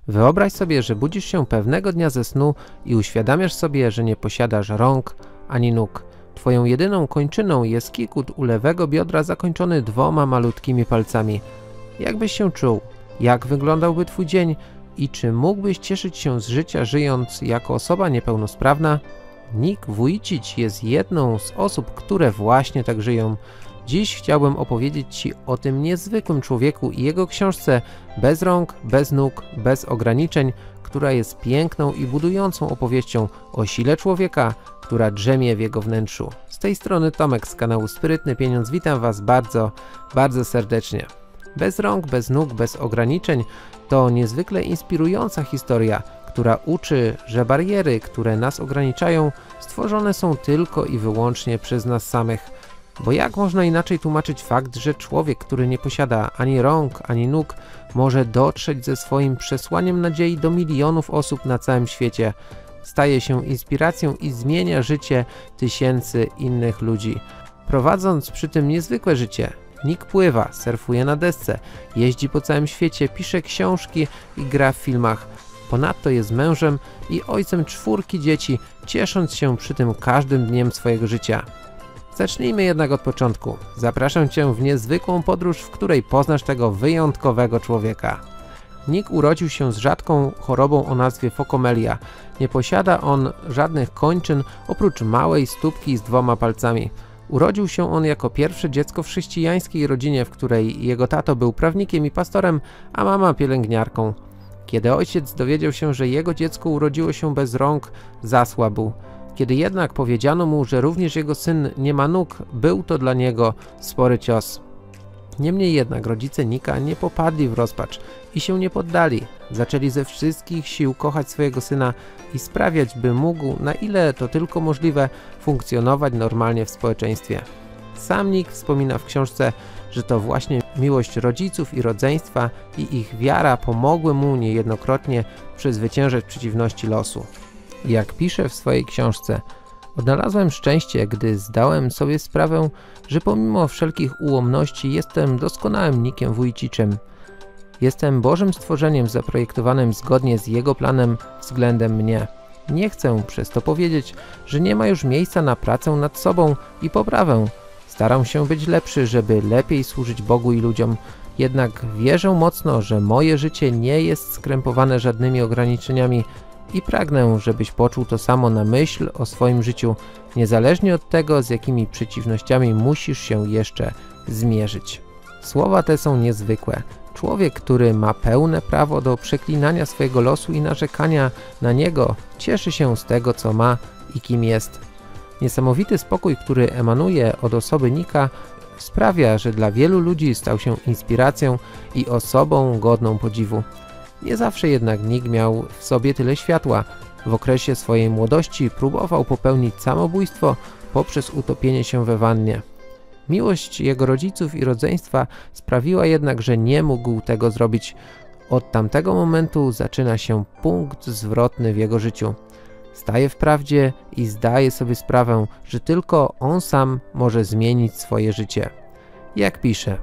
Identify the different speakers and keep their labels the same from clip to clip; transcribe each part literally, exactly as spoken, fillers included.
Speaker 1: Wyobraź sobie, że budzisz się pewnego dnia ze snu i uświadamiasz sobie, że nie posiadasz rąk ani nóg. Twoją jedyną kończyną jest kikut u lewego biodra zakończony dwoma malutkimi palcami. Jak byś się czuł? Jak wyglądałby twój dzień? I czy mógłbyś cieszyć się z życia, żyjąc jako osoba niepełnosprawna? Nick Vujicic jest jedną z osób, które właśnie tak żyją. Dziś chciałbym opowiedzieć Ci o tym niezwykłym człowieku i jego książce Bez rąk, bez nóg, bez ograniczeń, która jest piękną i budującą opowieścią o sile człowieka, która drzemie w jego wnętrzu. Z tej strony Tomek z kanału Sprytny Pieniądz. Witam Was bardzo, bardzo serdecznie. Bez rąk, bez nóg, bez ograniczeń to niezwykle inspirująca historia, która uczy, że bariery, które nas ograniczają, stworzone są tylko i wyłącznie przez nas samych. Bo jak można inaczej tłumaczyć fakt, że człowiek, który nie posiada ani rąk, ani nóg, może dotrzeć ze swoim przesłaniem nadziei do milionów osób na całym świecie, staje się inspiracją i zmienia życie tysięcy innych ludzi. Prowadząc przy tym niezwykłe życie, Nick pływa, surfuje na desce, jeździ po całym świecie, pisze książki i gra w filmach. Ponadto jest mężem i ojcem czwórki dzieci, ciesząc się przy tym każdym dniem swojego życia. Zacznijmy jednak od początku. Zapraszam Cię w niezwykłą podróż, w której poznasz tego wyjątkowego człowieka. Nick urodził się z rzadką chorobą o nazwie fokomelia. Nie posiada on żadnych kończyn oprócz małej stópki z dwoma palcami. Urodził się on jako pierwsze dziecko w chrześcijańskiej rodzinie, w której jego tato był prawnikiem i pastorem, a mama pielęgniarką. Kiedy ojciec dowiedział się, że jego dziecko urodziło się bez rąk, zasłabł. Kiedy jednak powiedziano mu, że również jego syn nie ma nóg, był to dla niego spory cios. Niemniej jednak rodzice Nicka nie popadli w rozpacz i się nie poddali. Zaczęli ze wszystkich sił kochać swojego syna i sprawiać, by mógł, na ile to tylko możliwe, funkcjonować normalnie w społeczeństwie. Sam Nick wspomina w książce, że to właśnie miłość rodziców i rodzeństwa i ich wiara pomogły mu niejednokrotnie przezwyciężać przeciwności losu. Jak pisze w swojej książce, odnalazłem szczęście, gdy zdałem sobie sprawę, że pomimo wszelkich ułomności jestem doskonałym Nickiem Vujicicem. Jestem Bożym stworzeniem zaprojektowanym zgodnie z Jego planem względem mnie. Nie chcę przez to powiedzieć, że nie ma już miejsca na pracę nad sobą i poprawę. Staram się być lepszy, żeby lepiej służyć Bogu i ludziom. Jednak wierzę mocno, że moje życie nie jest skrępowane żadnymi ograniczeniami i pragnę, żebyś poczuł to samo na myśl o swoim życiu, niezależnie od tego, z jakimi przeciwnościami musisz się jeszcze zmierzyć. Słowa te są niezwykłe. Człowiek, który ma pełne prawo do przeklinania swojego losu i narzekania na niego, cieszy się z tego, co ma i kim jest. Niesamowity spokój, który emanuje od osoby Nicka, sprawia, że dla wielu ludzi stał się inspiracją i osobą godną podziwu. Nie zawsze jednak Nick miał w sobie tyle światła. W okresie swojej młodości próbował popełnić samobójstwo poprzez utopienie się we wannie. Miłość jego rodziców i rodzeństwa sprawiła jednak, że nie mógł tego zrobić. Od tamtego momentu zaczyna się punkt zwrotny w jego życiu. Staje w prawdzie i zdaje sobie sprawę, że tylko on sam może zmienić swoje życie. Jak pisze: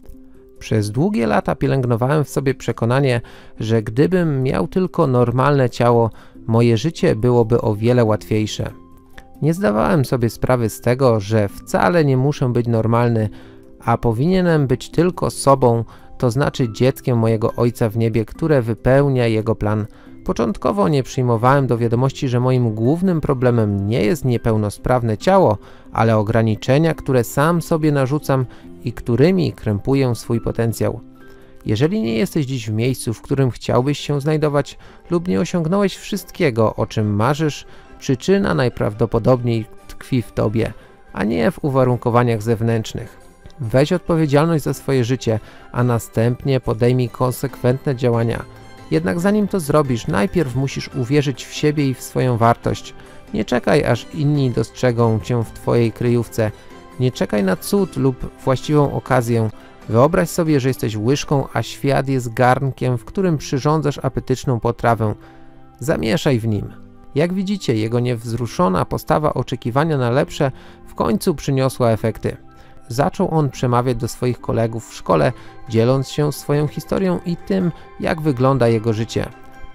Speaker 1: przez długie lata pielęgnowałem w sobie przekonanie, że gdybym miał tylko normalne ciało, moje życie byłoby o wiele łatwiejsze. Nie zdawałem sobie sprawy z tego, że wcale nie muszę być normalny, a powinienem być tylko sobą, to znaczy dzieckiem mojego Ojca w niebie, które wypełnia Jego plan. Początkowo nie przyjmowałem do wiadomości, że moim głównym problemem nie jest niepełnosprawne ciało, ale ograniczenia, które sam sobie narzucam i którymi krępuję swój potencjał. Jeżeli nie jesteś dziś w miejscu, w którym chciałbyś się znajdować lub nie osiągnąłeś wszystkiego, o czym marzysz, przyczyna najprawdopodobniej tkwi w tobie, a nie w uwarunkowaniach zewnętrznych. Weź odpowiedzialność za swoje życie, a następnie podejmij konsekwentne działania. Jednak zanim to zrobisz, najpierw musisz uwierzyć w siebie i w swoją wartość. Nie czekaj, aż inni dostrzegą cię w twojej kryjówce. Nie czekaj na cud lub właściwą okazję. Wyobraź sobie, że jesteś łyżką, a świat jest garnkiem, w którym przyrządzasz apetyczną potrawę. Zamieszaj w nim. Jak widzicie, jego niewzruszona postawa oczekiwania na lepsze w końcu przyniosła efekty. Zaczął on przemawiać do swoich kolegów w szkole, dzieląc się swoją historią i tym, jak wygląda jego życie.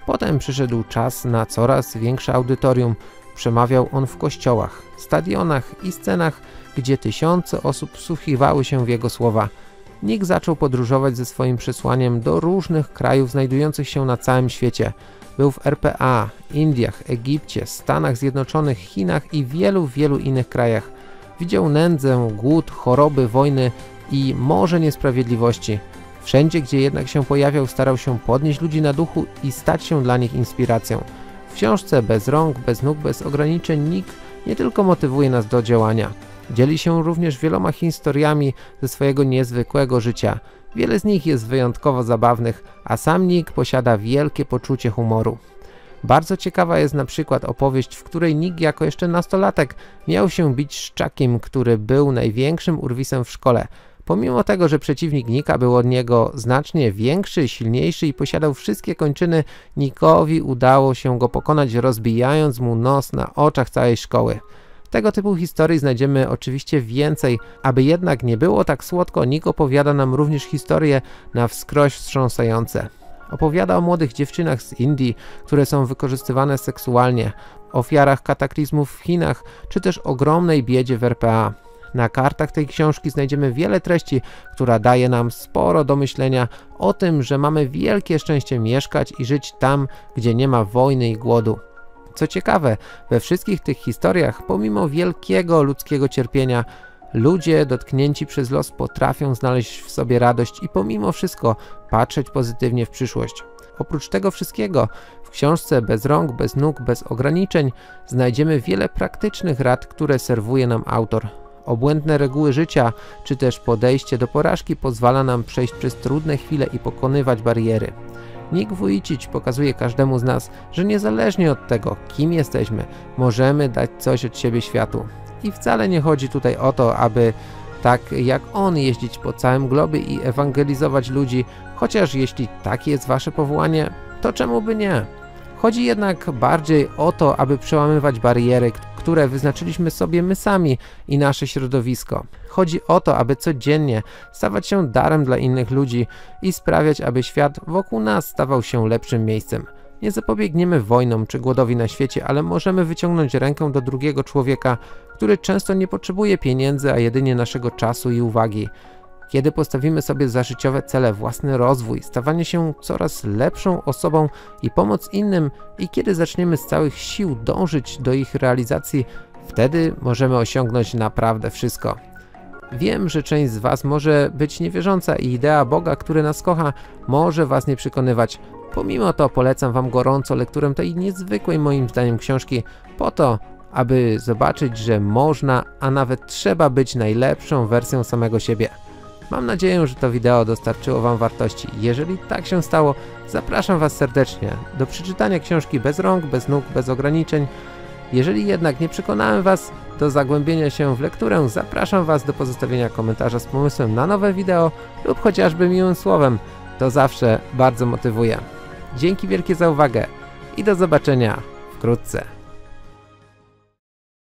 Speaker 1: Potem przyszedł czas na coraz większe audytorium. Przemawiał on w kościołach, stadionach i scenach, gdzie tysiące osób wsłuchiwały się w jego słowa. Nick zaczął podróżować ze swoim przesłaniem do różnych krajów znajdujących się na całym świecie. Był w R P A, Indiach, Egipcie, Stanach Zjednoczonych, Chinach i wielu, wielu innych krajach. Widział nędzę, głód, choroby, wojny i morze niesprawiedliwości. Wszędzie, gdzie jednak się pojawiał, starał się podnieść ludzi na duchu i stać się dla nich inspiracją. W książce Bez rąk, bez nóg, bez ograniczeń Nick nie tylko motywuje nas do działania. Dzieli się również wieloma historiami ze swojego niezwykłego życia. Wiele z nich jest wyjątkowo zabawnych, a sam Nick posiada wielkie poczucie humoru. Bardzo ciekawa jest na przykład opowieść, w której Nick jako jeszcze nastolatek miał się bić z Chuckiem, który był największym urwisem w szkole. Pomimo tego, że przeciwnik Nicka był od niego znacznie większy, silniejszy i posiadał wszystkie kończyny, Nickowi udało się go pokonać, rozbijając mu nos na oczach całej szkoły. Tego typu historii znajdziemy oczywiście więcej, aby jednak nie było tak słodko, Nick opowiada nam również historie na wskroś wstrząsające. Opowiada o młodych dziewczynach z Indii, które są wykorzystywane seksualnie, ofiarach kataklizmów w Chinach, czy też ogromnej biedzie w R P A. Na kartach tej książki znajdziemy wiele treści, która daje nam sporo do myślenia o tym, że mamy wielkie szczęście mieszkać i żyć tam, gdzie nie ma wojny i głodu. Co ciekawe, we wszystkich tych historiach, pomimo wielkiego ludzkiego cierpienia, ludzie dotknięci przez los potrafią znaleźć w sobie radość i pomimo wszystko patrzeć pozytywnie w przyszłość. Oprócz tego wszystkiego, w książce Bez rąk, bez nóg, bez ograniczeń znajdziemy wiele praktycznych rad, które serwuje nam autor. Obłędne reguły życia, czy też podejście do porażki pozwala nam przejść przez trudne chwile i pokonywać bariery. Nick Vujicic pokazuje każdemu z nas, że niezależnie od tego, kim jesteśmy, możemy dać coś od siebie światu. I wcale nie chodzi tutaj o to, aby tak jak on jeździć po całym globie i ewangelizować ludzi, chociaż jeśli takie jest wasze powołanie, to czemu by nie? Chodzi jednak bardziej o to, aby przełamywać bariery, które wyznaczyliśmy sobie my sami i nasze środowisko. Chodzi o to, aby codziennie stawać się darem dla innych ludzi i sprawiać, aby świat wokół nas stawał się lepszym miejscem. Nie zapobiegniemy wojnom czy głodowi na świecie, ale możemy wyciągnąć rękę do drugiego człowieka, który często nie potrzebuje pieniędzy, a jedynie naszego czasu i uwagi. Kiedy postawimy sobie za życiowe cele własny rozwój, stawanie się coraz lepszą osobą i pomoc innym i kiedy zaczniemy z całych sił dążyć do ich realizacji, wtedy możemy osiągnąć naprawdę wszystko. Wiem, że część z was może być niewierząca i idea Boga, który nas kocha, może was nie przekonywać. Pomimo to polecam wam gorąco lekturę tej niezwykłej moim zdaniem książki po to, aby zobaczyć, że można, a nawet trzeba być najlepszą wersją samego siebie. Mam nadzieję, że to wideo dostarczyło wam wartości. Jeżeli tak się stało, zapraszam was serdecznie do przeczytania książki Bez rąk, bez nóg, bez ograniczeń. Jeżeli jednak nie przekonałem was do zagłębienia się w lekturę, zapraszam was do pozostawienia komentarza z pomysłem na nowe wideo lub chociażby miłym słowem. To zawsze bardzo motywuje. Dzięki wielkie za uwagę i do zobaczenia wkrótce.